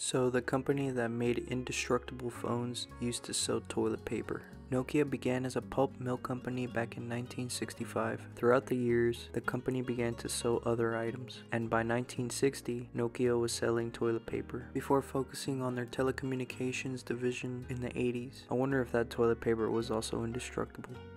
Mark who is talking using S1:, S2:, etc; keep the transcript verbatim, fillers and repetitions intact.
S1: So the company that made indestructible phones used to sell toilet paper. Nokia began as a pulp mill company back in nineteen sixty-five. Throughout the years, the company began to sell other items, and by nineteen sixty, Nokia was selling toilet paper, before focusing on their telecommunications division in the eighties. I wonder if that toilet paper was also indestructible.